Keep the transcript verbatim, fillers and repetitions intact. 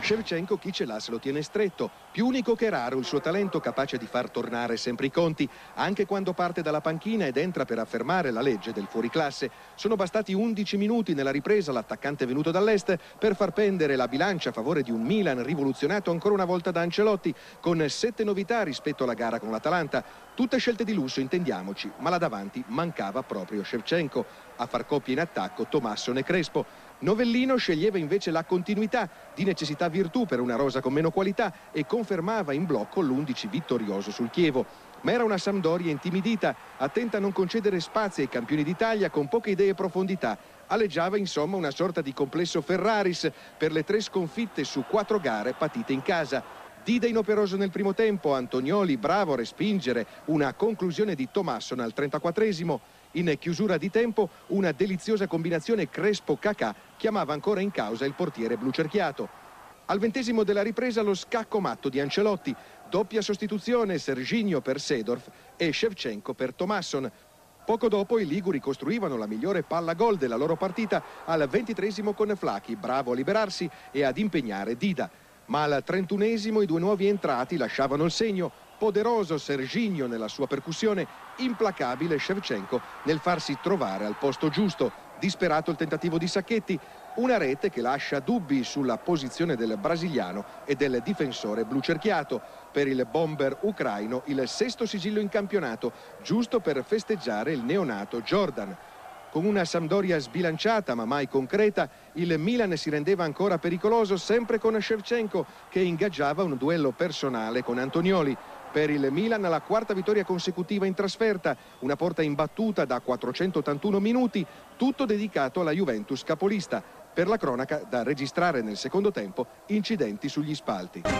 Shevchenko chi ce l'ha se lo tiene stretto, più unico che raro il suo talento capace di far tornare sempre i conti, anche quando parte dalla panchina ed entra per affermare la legge del fuoriclasse. Sono bastati undici minuti nella ripresa l'attaccante venuto dall'est per far pendere la bilancia a favore di un Milan rivoluzionato ancora una volta da Ancelotti, con sette novità rispetto alla gara con l'Atalanta. Tutte scelte di lusso, intendiamoci, ma là davanti mancava proprio Shevchenko. A far coppia in attacco Tommaso e Crespo. Novellino sceglieva invece la continuità, di necessità virtù per una rosa con meno qualità, e confermava in blocco l'undici vittorioso sul Chievo. Ma era una Sampdoria intimidita, attenta a non concedere spazi ai campioni d'Italia con poche idee e profondità. Aleggiava insomma una sorta di complesso Ferraris per le tre sconfitte su quattro gare patite in casa. Dida inoperoso nel primo tempo, Antonioli bravo a respingere una conclusione di Thomasson al trentaquattresimo. In chiusura di tempo una deliziosa combinazione Crespo-Cacà chiamava ancora in causa il portiere blucerchiato. Al ventesimo della ripresa lo scacco matto di Ancelotti, doppia sostituzione Serginho per Seedorf e Shevchenko per Thomasson. Poco dopo i liguri costruivano la migliore palla gol della loro partita al ventitresimo con Flacchi, bravo a liberarsi e ad impegnare Dida. Ma al trentunesimo i due nuovi entrati lasciavano il segno. Poderoso Serginho nella sua percussione, implacabile Shevchenko nel farsi trovare al posto giusto. Disperato il tentativo di Sacchetti, una rete che lascia dubbi sulla posizione del brasiliano e del difensore blucerchiato. Per il bomber ucraino il sesto sigillo in campionato, giusto per festeggiare il neonato Jordan. Con una Sampdoria sbilanciata ma mai concreta, il Milan si rendeva ancora pericoloso sempre con Shevchenko che ingaggiava un duello personale con Antonioli. Per il Milan la quarta vittoria consecutiva in trasferta, una porta imbattuta da quattrocentottantuno minuti, tutto dedicato alla Juventus capolista. Per la cronaca da registrare nel secondo tempo incidenti sugli spalti.